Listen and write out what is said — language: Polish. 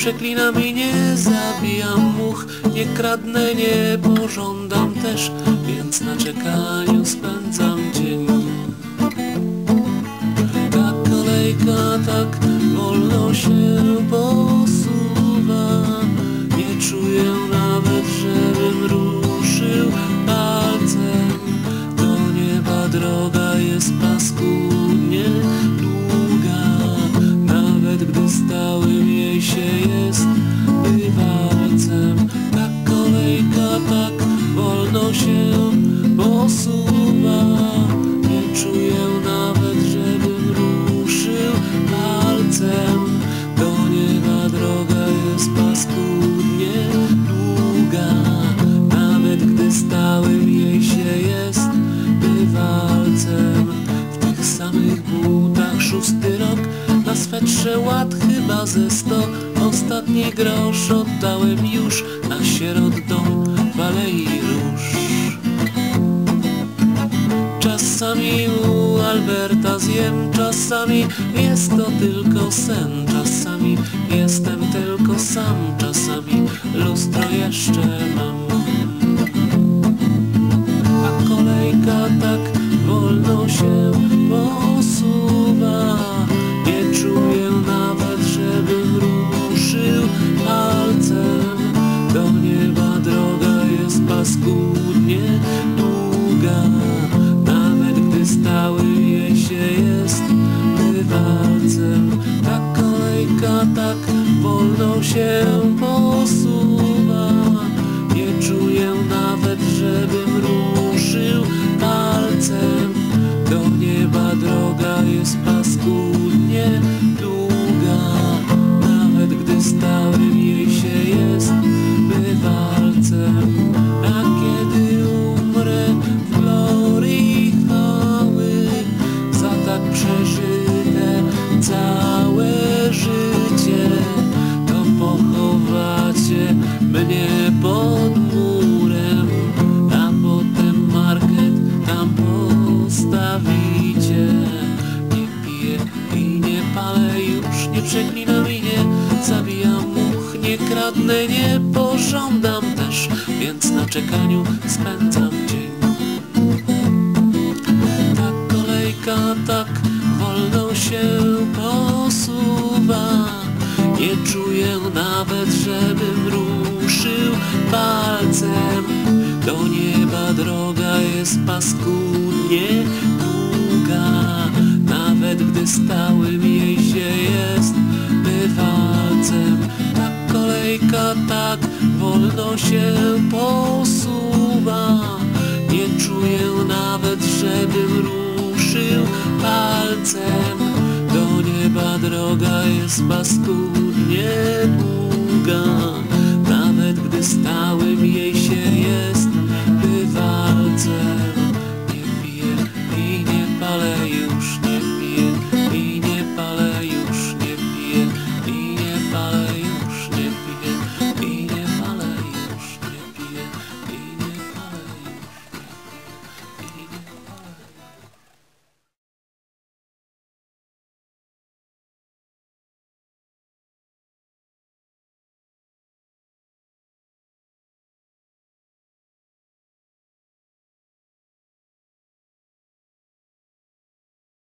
przeklinam i nie zabijam much, nie kradnę, nie pożądam też, więc na czekaniu spędzam dzień. Ta kolejka tak wolno się posuwa, nie czuję nawet, żebym ruszył palcem. Do nieba droga jest paskudnie długa, nawet gdy stałym jej się jest bywalcem. Ta kolejka tak wolno się posuwa, nie czuję nawet, żebym ruszył palcem. Do nieba droga jest paskudnie długa, nawet gdy stałym jej się jest bywalcem. W tych samych butach 6. rok, na swetrze ład chyba ze 100. Ostatni grosz oddałem już na sierot dom w Alei Róż. Czasami u Alberta zjem, czasami jest to tylko sen, czasami jestem tylko sam, czasami lustro jeszcze mam. A kolejka tak wolno się posuwa, nie czuję nawet, żebym ruszył palcem. Do nieba droga jest paskudnie długa, nawet gdy stałym jej się jest bywalcem. Ta kolejka tak wolno się posuwa, nie czuję nawet, żebym ruszył palcem. Do nieba droga jest paskudnie długa, nawet gdy stałym jej się jest bywalcem. A kiedy umrę w glorii chwały, za tak przeżyte całe życie, to pochowacie mnie pod murem, a potem market tam postawicie. Nie piję i nie palę już, nie przeklinam i nie zabijam much, nie kradnę, nie pożądam też, więc na czekaniu spędzam dzień. Ta kolejka tak wolno się posuwa, nie czuję nawet, żebym ruszył palcem. Do nieba droga jest paskudnie długa, nawet gdy stałym jej się jest bywalcem. Ta kolejka tak wolno się posuwa, nie czuję nawet, żebym ruszył palcem. Do nieba droga jest paskudnie długa, nawet gdy stałym jej